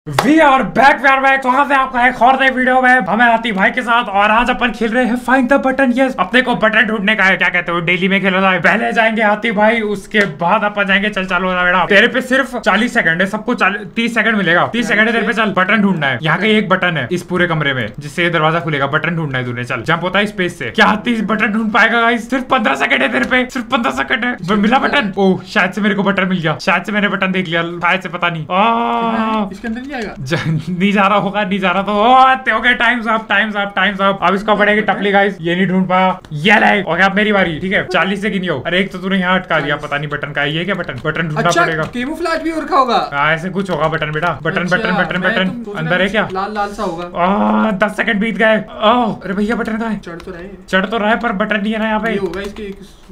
We are back स्वागत है आपका एक और नई वीडियो में। हमें आती भाई के साथ और आज अपन खेल रहे हैं फाइंड द बटन। यस, अपने को बटन ढूंढने का है। क्या कहते हो, डेली में खेला है। पहले जाएंगे आती भाई, उसके बाद अपन जाएंगे। चल चालू बेटा, तेरे पे सिर्फ 40 सेकंड है, सबको 30 सेकंड मिलेगा। 30 सेकंड है तेरे पे। चल बटन ढूंढना है। यहाँ का एक बटन है इस पूरे कमरे में जिससे ये दरवाजा खुलेगा। बटन ढूंढना है तूने। चल जंप होता है स्पेस से। क्या 30 बटन ढूंढ पाएगा गाइस? सिर्फ 15 सेकंड है तेरे पे, सिर्फ 15 सेकंड है। मिला बटन? ओह शायद से मेरे को बटन मिल गया। शायद से मैंने बटन देख लिया, शायद से, पता नहीं। इसके अंदर नहीं आएगा। नहीं जा रहा होगा, नहीं जा रहा तो ओके। Times up. अब इसको पड़ेगी टपली गाइस। ये नहीं ढूंढ पाया। ये ले। ओके अब मेरी बारी। ठीक है 40 से गिनियो। अरे एक तो तूने यहाँ अटका दिया, पता नहीं बटन का है। ये क्या बटन ढूंढना पड़ेगा। कैमोफ्लेज भी रखा होगा। ऐसे कुछ होगा बटन बेटा। बटन अंदर है क्या? लाल सा होगा। 10 सेकंड बीत गए। अरे भैया बटन का है। चढ़ तो रहा है पर बटन नहीं है ना यहाँ पे। होगा इसके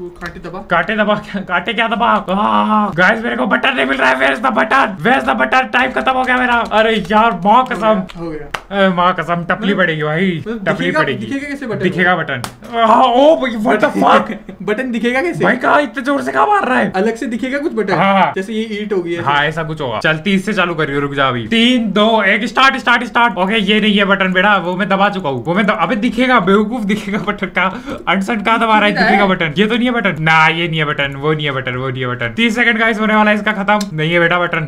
काटे क्या दबा। गाइस मेरे को बटन नहीं मिल रहा है। Where is the button? Time खत्म हो गया मेरा। अरे यार माँ कसम, माँ कसम टपली पड़ेगी भाई, टपली पड़ेगी। दिखेगा कैसे बटन? दिखेगा button. Oh what the fuck, button दिखेगा कैसे भाई? कहाँ इतने जोर से कहाँ मार रहा है? अलग से दिखेगा कुछ बटन? हाँ। जैसे ये ईट होगी। हाँ ऐसा कुछ होगा। चल 30 से चालू करियो। रुक जा अभी। 3 2 1 स्टार्ट। ओके ये नहीं है बटन बेटा, वो मैं दबा चुका हूँ। वो मैं अबे दिखेगा बेवकूफ, दिखेगा बटन का। अनसन कहाँ दबा रहा है? दिखेगा बटन। ये तो नहीं है बटन ना, ये नहीं है बटन, वो नहीं है बटन। 30 सेकंड गाइस होने वाला है इसका खत्म। नहीं है बेटा बटन।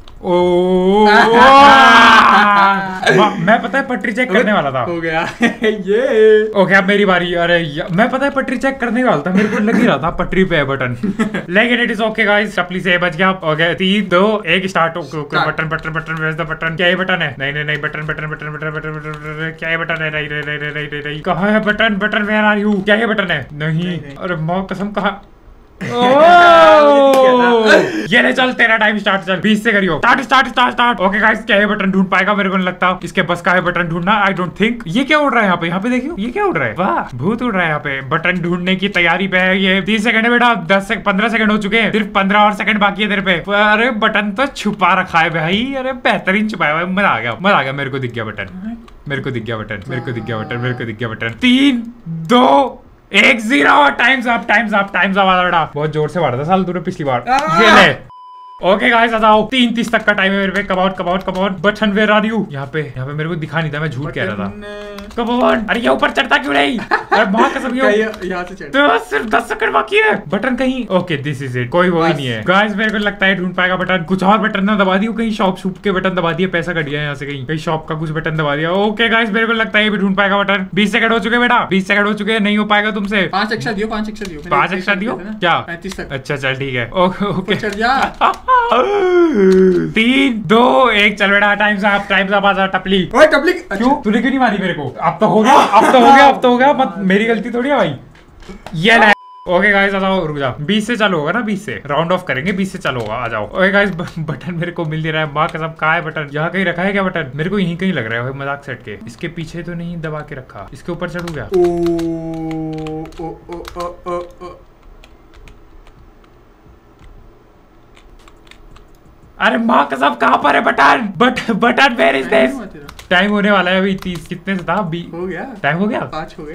मैं पता है पटरी चेक करने वाला था। हो गया ये। ओके अब मेरी बारी। अरे मैं पता है पटरी चेक करने वाला था, मेरे को लग ही रहा था पटरी पे है बटन। लेकिन इट इज ओके गाइस, टपली से बच गया। Okay 3 2 1 start. Button where is the button? क्या ये बटन है? नहीं बटन क्या ये बटन है? नहीं कहाँ है बटन? Where are you? क्या ये बटन है? नहीं। अरे माँ कसम कहाँ? ये ले चल तेरा टाइम स्टार्ट। चल 20 से करियो। स्टार्ट। ओके गाइस क्या ये बटन ढूंढ पाएगा? मेरे को नहीं लगता इसके बस का है बटन ढूंढना। I don't think. ये क्या उड़ रहा है यहाँ पे? यहाँ पे देखियो ये क्या उड़ रहा है। वाह भूत उड़ रहा है यहाँ पे। बटन ढूंढने की तैयारी पे है ये। 30 सेकंड है बेटा। 15 सेकंड हो चुके हैं। सिर्फ 15 और सेकंड बाकी है तेरे पे। अरे बटन तो छुपा रखा है भाई। अरे बेहतरीन छुपाया हुआ है। मजा आ गया। मेरे को दिख गया बटन। 3 2 1 0। टाइम्स अप वाला बेटा। बहुत जोर से मारा था साल तूने पिछली बार। ये ले। ओके गाइस आ जाओ। 3:30 तक का टाइम है मेरे पे। Come out. Button where are you? यहाँ पे मेरे को दिखा नहीं था, मैं झूठ कह रहा था। Come on. अरे ये ऊपर चढ़ता क्यों नहीं? अरे माँ कसम यहाँ से चढ़। तो सिर्फ 10 सेकंड बाकी है। बटन कहीं? Okay this is it. कोई वो ही नहीं है गाइस। मेरे को लगता है ढूंढ पाएगा बटन। कुछ और बटन ना दबा दियो, कहीं शॉप के बटन दबा दिए, पैसा कट गया यहाँ से। कहीं शॉप का कुछ बटन दबा दिया। ओके गाइस मेरे को लगता है ये भी ढूंढ पाएगा बटन। 20 सेकंड हो चुके बेटा। 20 सेकंड हो चुके। नहीं हो पाएगा तुमसे। 5 एक्स्ट्रा दियो। 5 एक्स्ट्रा दियो क्या? 35 तक। अच्छा चल ठीक है। ओके चढ़ जा। 3 2 1 चल बेटा। Time's up. आजा टपली। ओए टपली क्यों? तूने क्यों नहीं मारी मेरे को? अब तो हो गया। मत मेरी गलती थोड़ी है भाई। ये ले। ओके गाइस आ जाओ। रुक जा। 20 से चालू होगा ना? 20 से राउंड ऑफ करेंगे। 20 से चालू होगा। आ जाओ। ओके गाइस बटन मेरे को मिल नहीं रहा है। माँ कसम कहाँ है बटन? यहाँ कहीं रखा है क्या बटन? मेरे को यहीं कहीं लग रहा है मजाक सेट के। इसके पीछे तो नहीं दबा के रखा। इसके ऊपर चढ़ू गया। अरे माँ कसम कहाँ पर है button? Where is this? Time होने वाला है अभी। 30 कितने से था? हो गया। टाइम हो गया। 5 हो गए।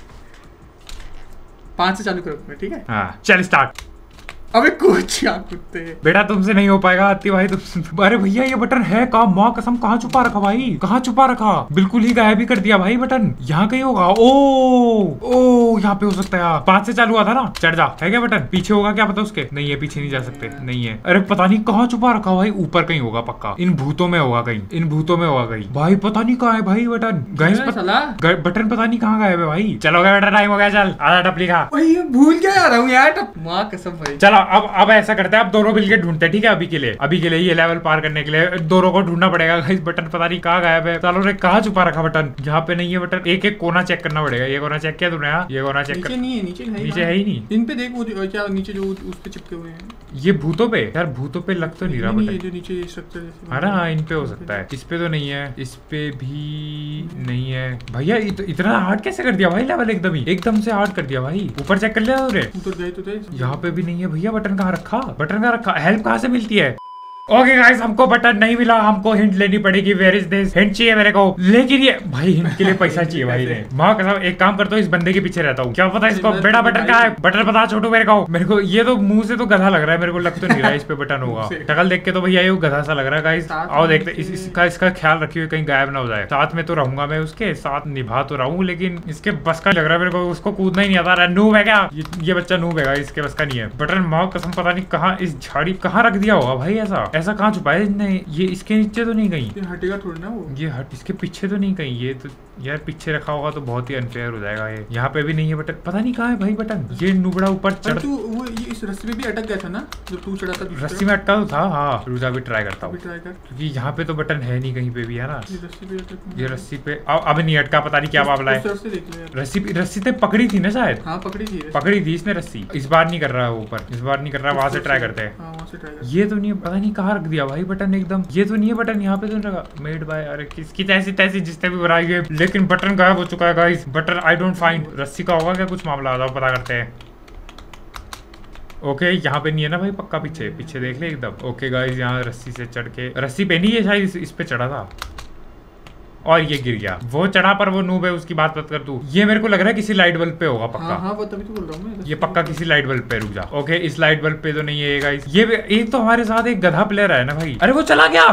5 से चालू करो। ठीक है हाँ चल स्टार्ट। अबे कुछ क्या कुत्ते बेटा तुमसे नहीं हो पाएगा आती भाई तुम। अरे भैया ये बटन है कहाँ? माँ कसम कहाँ छुपा रखा भाई? कहाँ छुपा रखा? बिल्कुल ही गायब ही कर दिया भाई बटन। यहाँ कहीं होगा। ओ यहाँ पे हो सकता है। 5 से चालू हुआ था ना? चढ़ जा। है क्या बटन? पीछे होगा क्या पता उसके? नहीं है, पीछे नहीं जा सकते। नहीं है। अरे पता नहीं कहाँ छुपा रखा भाई। ऊपर कहीं होगा पक्का। इन भूतों में होगा कहीं। भाई पता नहीं कहाँ है भाई बटन। बटन पता नहीं कहाँ गायब है भाई। चलो बेटा टाइम हो गया। चल आधा टपली खा। भूल क्या आ रहा हूँ यार। माँ कसम भाई। चलो अब ऐसा करते हैं। अब दोनों मिलके ढूंढते हैं। ठीक है अभी के लिए ये लेवल पार करने के लिए दोनों को ढूंढना पड़ेगा। इस बटन पता नहीं कहाँ गायब है। चलो रे कहाँ छुपा रखा बटन? यहाँ पे नहीं है बटन। एक कोना चेक करना पड़ेगा। ये कोना चेक किया तूने? ये कोना चेक कर। नीचे है ही नहीं। इन पे देख वो क्या नीचे जो उस पे चिपके हुए हैं। ये भूतों पे यार, भूतों पे लग तो नहीं रहा बटन। जो नीचे स्ट्रक्चर है ना? इन पे हो सकता है। इस पे तो नहीं है। इस पे भी नहीं है भैया। इतना हार्ड कैसे कर दिया भाई लेवल? एकदम से हार्ड कर दिया भाई। ऊपर चेक कर लिया। यहाँ पे भी नहीं है भैया। बटन कहाँ रखा? हेल्प कहाँ से मिलती है? ओके गाइस, हमको बटन नहीं मिला, हमको हिंट लेनी पड़ेगी। Where is this? हिंट चाहिए मेरे को, लेकिन ये भाई हिंट के लिए पैसा चाहिए भाई ने। माँ कसम, एक काम करता हूँ, इस बंदे के पीछे रहता हूँ, क्या पता इसको बेटा बटन कहाँ है। बटन बता छोटू मेरे को ये तो मुंह से तो गधा लग रहा है, मेरे को लग तो नहीं रहा है इस पे बटन होगा। शक्ल देख के तो भैया ये गधा सा लग रहा है गाइस। आओ देखते, इसका ख्याल रखिए कहीं गायब ना हो जाए। साथ में तो रहूंगा मैं, उसके साथ निभा तो रहूं, लेकिन इसके बस का लग रहा है मेरे को, उसको कूदना ही नहीं आता। नूब है क्या ये बच्चा? नूब है, इसके बस का नहीं है। बटन माँ कसम पता नहीं कहाँ इस झाड़ी कहाँ रख दिया होगा भाई। ऐसा कहाँ छुपाया इसने? ये इसके नीचे तो नहीं कहीं, हटेगा थोड़ी ना वो, ये हट इसके पीछे तो नहीं कहीं। ये तो यार पीछे रखा होगा तो बहुत ही अनफेयर हो जाएगा। ये यहाँ पे भी नहीं है बटन, पता नहीं कहाँ है भाई बटन। ये नुबड़ा ऊपर चढ़, तू वो ये इस रस्सी में भी अटक गया था ना जब तू चढ़ा था। रस्सी में अटका तो था। हाँ रुजा भी ट्राई करता हूँ, ट्राई कर, क्योंकि यहाँ पे तो बटन है नहीं कहीं पे भी, है ना। ये रस्सी पे अब नहीं अटका, पता नहीं क्या मामला है। रस्सी से पकड़ी थी ना शायद। हाँ पकड़ी थी इसने रस्सी। इस बार नहीं कर रहा है ऊपर, इस बार नहीं कर रहा है। वहां से ट्राई करते हैं। ये तो नहीं, पता नहीं कहाँ रख दिया भाई बटन एकदम। ये तो नहीं है बटन, यहाँ पे तो नहीं रखा। मेड बाय, अरे किसकी तैसी तैसी जिसने भी बनाई है, लेकिन बटन गायब हो चुका है guys. Button I don't find. रस्सी का होगा क्या कुछ मामला? आ जाओ पता करते हैं। ओके यहाँ पे नहीं है ना भाई, पक्का पीछे देख ले एकदम। ओके गाइस, यहाँ रस्सी से चढ़ के, रस्सी पे नहीं है शायद, इस पे चढ़ा था और ये गिर गया। वो चढ़ा पर वो नूब है, उसकी बात मत कर तू। ये मेरे को लग रहा है किसी लाइट बल्ब पे होगा पक्का। हाँ, वो तभी तो बोल रहा हूँ मैं। ये पक्का किसी लाइट बल्ब पे। रुक जा। ओके इस लाइट बल्ब पे तो नहीं है गाइस। ये एक तो हमारे साथ एक गधा प्लेयर है ना भाई। अरे वो चला गया।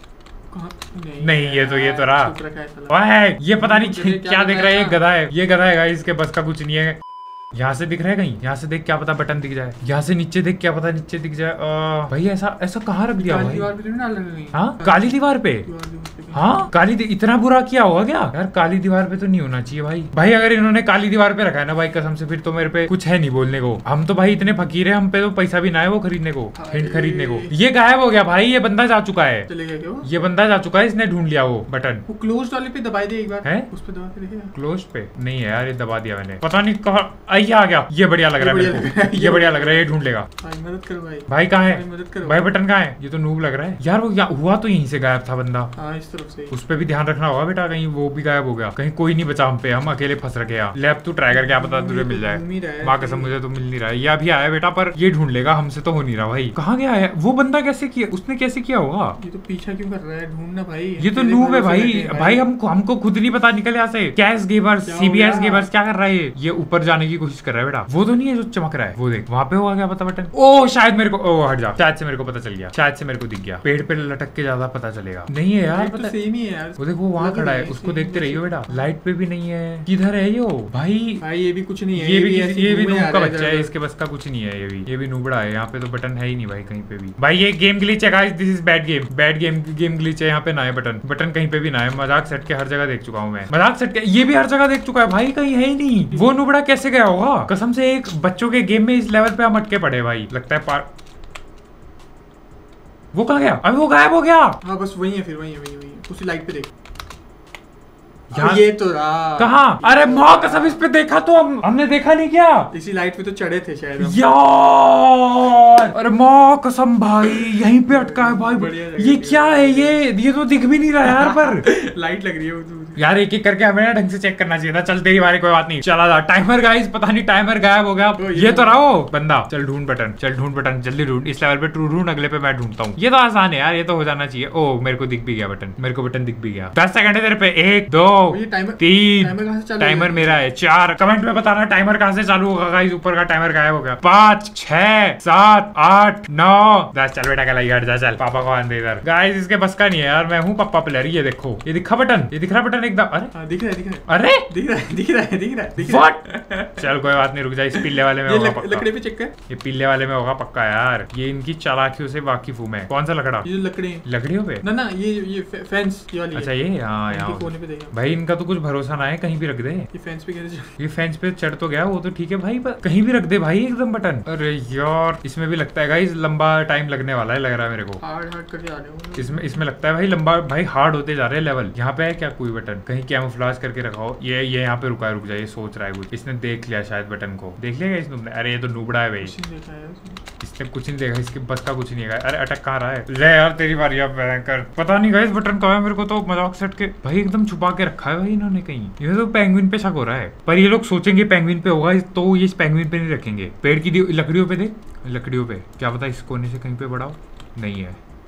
नहीं ये तो रहा। ये पता नहीं क्या देख रहा है, ये गधा है। ये गधा है गाइस, इसके बस का कुछ नहीं है। यहाँ से दिख रहा है कहीं, यहाँ से देख क्या पता बटन दिख जाए। यहाँ से नीचे देख क्या पता नीचे दिख जाए। भाई ऐसा कहाँ रख दिया भाई? हाँ काली दीवार पे। हाँ इतना बुरा किया होगा क्या यार? काली दीवार पे तो नहीं होना चाहिए भाई। अगर इन्होंने काली दीवार पे रखा है ना भाई, कसम से फिर तो मेरे पे कुछ है नहीं बोलने को। हम तो भाई इतने फकीर है, हम पे तो पैसा भी ना है वो खरीदने को, हिंट खरीदने को। ये गायब हो गया भाई, ये बंदा जा चुका है। ये बंदा जा चुका है, इसने ढूंढ लिया वो बटन। क्लोज वाले पे दबा दे एक बार। है उस पे दबा के देखिए। क्लोज पे नहीं है यार, ये दबा दिया मैंने, पता नहीं कहाँ आ गया। ये बढ़िया लग रहा है, ये बढ़िया लग रहा है। ये ढूंढ लेगा। मदद करो भाई कहाँ है भाई? बटन कहाँ है? ये तो नूब लग रहा है यार। वो हुआ तो यहीं से गायब था बंदा। इस तरफ से। उस पे भी ध्यान रखना होगा बेटा, कहीं वो भी गायब हो गया, कहीं कोई नहीं बचा हम पे, हम अकेले फंस रखे हैं। लैब तू ट्राई कर, क्या पता तुझे मिल जाए। माँ कसम मुझे तो मिल नहीं रहा है। ये अभी आया बेटा, पर ये ढूंढ लेगा, हमसे तो हो नहीं रहा भाई। कहाँ गया है वो बंदा? कैसे किया उसने? कैसे किया होगा? ये तो पीछा क्यों कर रहा है? ढूंढना भाई। ये तो नूब है भाई। हमको खुद नहीं पता। निकल यहाँ से। कैश गेमर्स, CBS गेमर्स क्या कर रहा है ये? ऊपर जाने की कोशिश कर रहा है बेटा। वो तो नहीं है जो चमक रहा है, वो देख वहाँ पे होगा क्या पता बटन। ओ शायद मेरे को, ओ हट जा, शायद से मेरे को पता चल गया, शायद से मेरे को दिख गया। पेड़ पे लटक के ज्यादा पता चलेगा। नहीं है यार, पता सेम ही है यार। वो देखो वहाँ खड़ा है, उसको देखते रहिए बेटा। लाइट पे भी नहीं है, किधर है ये भाई? ये भी कुछ नहीं है। ये भी नूब का बच्चा है, इसके बस का कुछ नहीं है। ये भी नूबड़ा है। यहाँ पे तो बटन है ही नहीं भाई कहीं पे भी। भाई ये गेम ग्लिच है guys, this is bad game glitch है। यहाँ पे ना है बटन कहीं पे भी ना है। मजाक सेट के हर जगह देख चुका हूँ मैं, मजाक सेट के ये भी हर जगह देख चुका है भाई, कहीं है ही नहीं। वो नूबड़ा कैसे गया होगा? कसम से एक बच्चों के गेम में इस लेवल पे हम अटके पड़े भाई, लगता है पार। वो कहाँ गया? अभी वो गायब हो गया। हाँ बस वही है, फिर वही है उसी लाइट पे देख। ये तो रहा। कहाँ? अरे माँ कसम, इस पे देखा तो हमने देखा नहीं क्या? इसी लाइट पे तो चढ़े थे शायद यार। अरे माँ कसम भाई, यहीं पे अटका है भाई। ये क्या है? ये तो दिख भी नहीं रहा यार, पर लाइट लग रही है यार। एक एक करके हमें ढंग से चेक करना चाहिए था। चल तेरी बारी, कोई बात नहीं। चला जा टाइमर गाइस, पता नहीं टाइमर गायब हो गया। ये तो रहा वो बंदा। चल ढूंढ बटन जल्दी ढूंढ। इस लेवल पे तू ढूंढ, अगले पे मैं ढूंढता हूँ। ये तो आसान है यार, ये तो हो जाना चाहिए। ओ मेरे को दिख भी गया बटन, मेरे को बटन दिख भी गया। 10 सेकंड है तेरे पे। 1 2 3 टाइमर मेरा है। 4 कमेंट में बताना टाइमर कहाँ से चालू होगा गाइस। ऊपर का टाइमर गायब हो गया। 5 6 7 8 9 10। चल बेटा गला हट जा, चल पापा को आने दे इधर। गाइस इसके बस का नहीं है यार, मैं हूँ पप्पा प्लेयर। ये देखो, ये दिखा बटन, ये दिख रहा बटन एकदम। अरे दिख रहा है। अरे दिख रहा है। चल कोई बात नहीं, रुक जा। इस पीले वाले में होगा पक्का। लकड़ी पे चेक कर। ये पीले वाले में होगा पक्का यार। ये इनकी चालाकियों से वाकिफ हूँ मैं। कौन सा लकड़ा? ये लकड़ियों पे ना ये फेंस वाली। अच्छा ये यहाँ भाई, इनका तो कुछ भरोसा ना है, कहीं भी रख दे। ये फेंस पे चढ़ तो गया वो तो ठीक है भाई, पर कहीं भी रख दे भाई एकदम बटन। अरे यार इसमें भी लगता है गाइस लंबा टाइम लगने वाला है, लग रहा है मेरे को। हार्ड करके आ रहे हो इसमें लगता है भाई लंबा, भाई हार्ड होते जा रहे हैं लेवल। यहाँ पे है क्या कोई बटन? कहीं कैमोफ्लेज करके रखा हो। ये यहाँ पे रुक जा, ये सोच रहा है कुछ। इसने देख लिया शायद बटन को। देख लिया इसने? अरे ये तो नूबड़ा है भाई, इसने कुछ नहीं देखा, इसके बस का कुछ नहीं है। अरे अटक कहाँ रहा है? ले यार तेरी बारी अब भयंकर। पता नहीं गाइस बटन कहाँ है, मेरे को तो मजाक सेट के भाई एकदम छुपा के रखा है भाई इन्होंने कहीं। ये तो पेंगुइन पे शक हो रहा है, पर ये लोग सोचेंगे पेंगुइन पे होगा तो ये इस पेंगुइन पे नहीं रखेंगे। पेड़ की लकड़ियों पे देख, लकड़ियों पे क्या पता इस कोने से कहीं पे बढ़ाओ। नहीं है,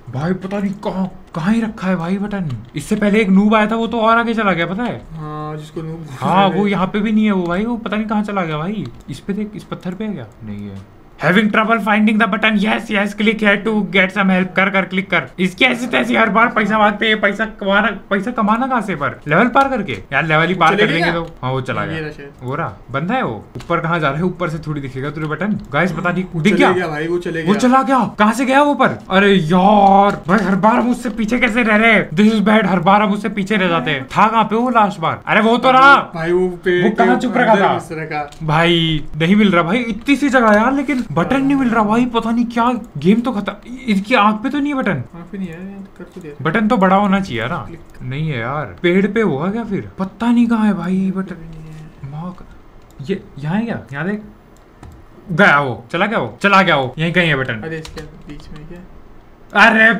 भाई पता नहीं कहाँ ही रखा है भाई बटन। इससे पहले एक नूब आया था, वो तो और आगे चला गया पता है। हाँ जिसको नूब। हाँ वो यहाँ पे भी नहीं है वो भाई, वो पता नहीं कहाँ चला गया भाई। इस पे देख, इस पत्थर पे है क्या? नहीं है। Having trouble finding the button? Yes, yes. Click here to get some help. कर क्लिक कर। इसकी ऐसी तैसी हर बार पैसा मांगते हैं। पैसा कमाना कहाँ से पर? लेवल पार करके यार, लेवल ही पार कर लेंगे तो। हाँ वो चला गया। वो रहा बंदा है वो। ऊपर कहाँ जा रहा है? ऊपर से थोड़ी दिखेगा तुझे बटन। गाइस पता नहीं दिख गया भाई, वो चला गया। कहाँ से गया वो ऊपर? अरे यार भाई हर बार मुझसे पीछे कैसे रह रहे? This is bad. हर बार मुझसे पीछे रह जाते हैं। था कहाँ पे वो लास्ट बार? अरे वो तो रहा भाई, वो कहाँ चुप रखा था भाई? नहीं मिल रहा भाई, इतनी सी जगह यार, लेकिन बटन नहीं मिल रहा भाई। पता नहीं क्या गेम तो खत्म। इसकी आंख पे तो नहीं है बटन? आंख पे नहीं है, कर तो दिया। बटन तो बड़ा होना चाहिए ना। नहीं है यार, पेड़ पे होगा क्या फिर? पता नहीं कहाँ है भाई बटन। ये यहाँ है क्या? यहाँ देख, गया वो, चला गया वो यहीं कहीं है बटन। अरे इसके बीच में क्या? अरे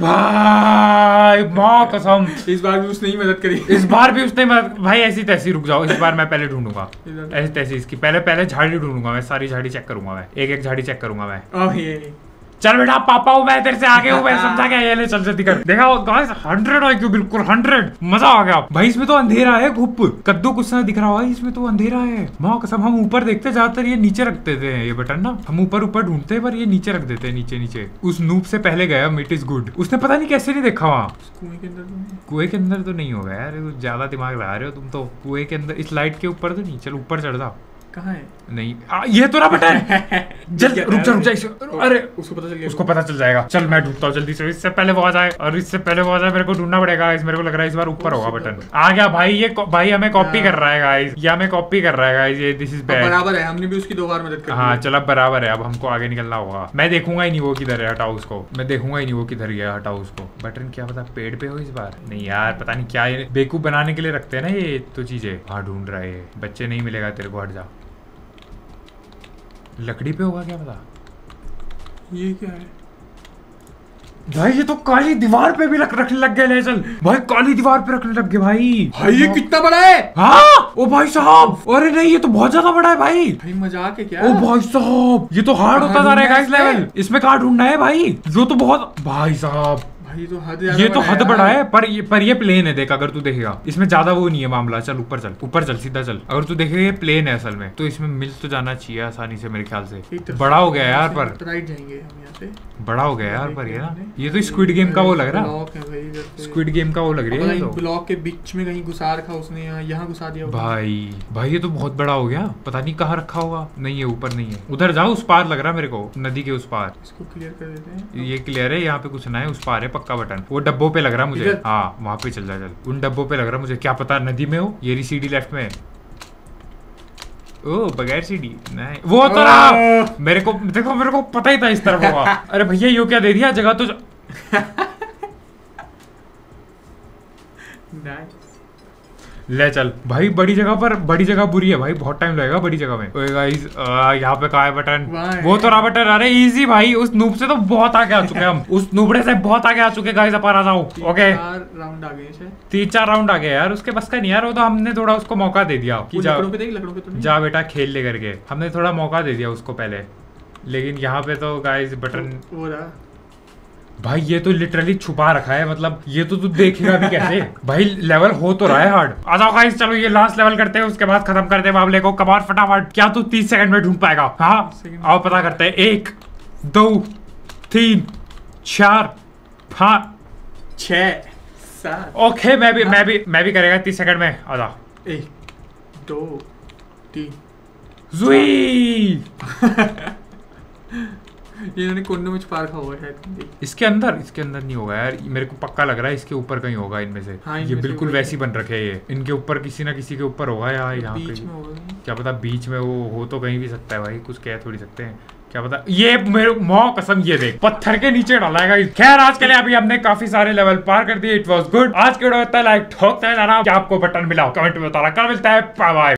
भाई माँ कसम, इस बार भी उसने ही मदद करी। इस बार भी उसने मदद। भाई ऐसी तैसी रुक जाओ, इस बार मैं पहले ढूंढूंगा। ऐसी तैसी इसकी पहले झाड़ी ढूंढूंगा मैं। सारी झाड़ी चेक करूंगा मैं, एक झाड़ी चेक करूंगा मैं। चल बेटा पापा हूँ मैं, तेरे से आगे हूँ मैं, समझा क्या? ये ले चल जल्दी कर। देखा गाइस 100 IQ, बिल्कुल 100। मजा आ गया भाई। इसमें तो अंधेरा है, घुप कद्दू कुछ ना दिख रहा भाई। इसमें तो अंधेरा है माँ कसम। हम ऊपर देखते, ज्यादातर ये नीचे रख देते हैं ये बटन ना। हम ऊपर ढूंढते हैं पर ये नीचे रख देते हैं, नीचे। उस नूब से पहले गया, इट इज गुड। उसने पता नहीं कैसे नहीं देखा वहाँ। कुएं के अंदर तो नहीं होगा यार, ज्यादा दिमाग लगा रहे हो तुम तो। कुएं के अंदर, इस लाइट के ऊपर तो नहीं। चल ऊपर चढ़ जा। कहाँ है? नहीं ये तो रहा बटन। जल्दी रुक जा। अरे उसको पता चल जाएगा। चल मैं ढूंढता हूँ जल्दी से, इससे पहले वो आ जाए। और इससे पहले वो आ जाए मेरे को ढूंढना पड़ेगा। मेरे को लग रहा है इस बार ऊपर होगा बटन। आ गया भाई। ये भाई हमें कॉपी कर रहा है गाइस, ये हमें कॉपी कर रहा है गाइस। ये दिस इज बैड। बराबर है, हमने भी उसकी 2 बार मदद कर। हाँ चल अब बराबर है। अब हमको आगे निकलना होगा। मैं देखूंगा ही नहीं वो किधर है, हटाओ उसको। मैं देखूंगा ही नहीं वो किधर गया, हटाओ उसको। बटन क्या पता पेड़ पे हो इस बार। नहीं यार पता नहीं क्या, ये बेवकूफ बनाने के लिए रखते हैं ना ये तो चीजें। हाँ ढूंढ रहा है बच्चे, नहीं मिलेगा तेरे को, हट जा। लकड़ी पे होगा क्या पता? ये क्या है भाई? ये तो काली दीवार पे भी रखने लग गए। ले चल भाई, काली दीवार पे रखने लग गए भाई। ये कितना बड़ा है? हाँ ओ भाई साहब, अरे नहीं ये तो बहुत ज्यादा बड़ा है भाई। मजाक है क्या? ओ भाई साहब ये तो हार्ड होता जा रहेगा इस लेवल। इसमें कहाँ ढूंढना है भाई? जो तो बहुत भाई साहब, ये तो हद बड़ा है। पर ये प्लेन है, देख अगर तू देखेगा इसमें ज्यादा वो नहीं है मामला। चल ऊपर चल सीधा चल। अगर तू देखेगा ये प्लेन है असल में, तो इसमें मिल तो जाना चाहिए आसानी से मेरे ख्याल से। बड़ा हो गया यार, पर राइट जाएंगे हम यहाँ से। बड़ा हो गया यार पर ये ना, ये तो स्क्विड गेम का वो लग रहा है। स्क्विड गेम का वो लग रहा है। तो ब्लॉक के बीच में कहीं घुसा रखा उसने, यहाँ घुसा दिया भाई। ये तो बहुत बड़ा हो गया, पता नहीं कहाँ रखा होगा। नहीं है ऊपर नहीं है, उधर जाओ, उस पार लग रहा मेरे को, नदी के उस पार। इसको क्लियर कर देते हैं। ये क्लियर है, यहाँ पे कुछ ना है, उस पार है पक्का बटन। वो डब्बों पे लग रहा मुझे। हाँ वहाँ पे चल जा। उन डब्बों पे लग रहा मुझे, क्या पता नदी में हो। ये सीढ़ी लेफ्ट में। ओ बगैर सीढ़ी नहीं, वो तो रहा। मेरे को देखो, मेरे को पता ही था इस तरफ होगा। अरे भैया यो क्या दे दिया जगह तो। ले चल भाई, बड़ी जगह बुरी है भाई, बहुत टाइम लगेगा बड़ी जगह में। गाइस यहाँ पे कहाँ है बटन? वो तो रहा बटन। अरे इजी भाई, उस नूब से तो बहुत आगे आ चुके हैं हम। उस नूबड़े से बहुत आगे आ चुके गाइस। अपन आ जाओ। ओके 3-4 राउंड आ गए। 3-4 राउंड आ गए यार, उसके बस का नहीं यार। वो तो हमने थोड़ा उसको मौका दे दिया कि लकड़ों पे तो जा बेटा खेल ले करके। हमने थोड़ा मौका दे दिया उसको पहले, लेकिन यहाँ पे तो गाइस बटन वो रहा भाई। ये तो लिटरली छुपा रखा है, मतलब ये तो तू देखेगा भी कैसे भाई? लेवल हो तो रहा है हार्ड। आ जाओ गाइस, चलो ये लास्ट लेवल करते हैं, उसके बाद खत्म करते हैं मामले को। कमाल फटाफट। क्या तू 30 सेकंड में ढूंढ पाएगा? हाँ आओ पता करते हैं। 1 2 3 4 5 6 7। ओके मैं भी करेगा 30 सेकंड में। आ जा। 1 2 3 जुई। इन्होंने कुंड में छुपा रखा हुआ है इसके अंदर नहीं होगा यार, मेरे को पक्का लग रहा है इसके ऊपर कहीं होगा इनमें से। हाँ, ये बिल्कुल वैसी बन रखे हैं ये। इनके ऊपर किसी ना किसी के ऊपर होगा यार। यहाँ पे क्या पता बीच में वो हो तो कहीं भी सकता है भाई, कुछ कह थोड़ी सकते हैं, क्या पता। ये मेरे मौ कसम, ये देख पत्थर के नीचे डाला है। खैर आज के लिए अभी हमने काफी सारे लेवल पार कर दिए। It was good. आज के वीडियो लाइक ठोकते हैं। आपको बटन मिला कमेंट में बताना। कल मिलता है, बाय बाय।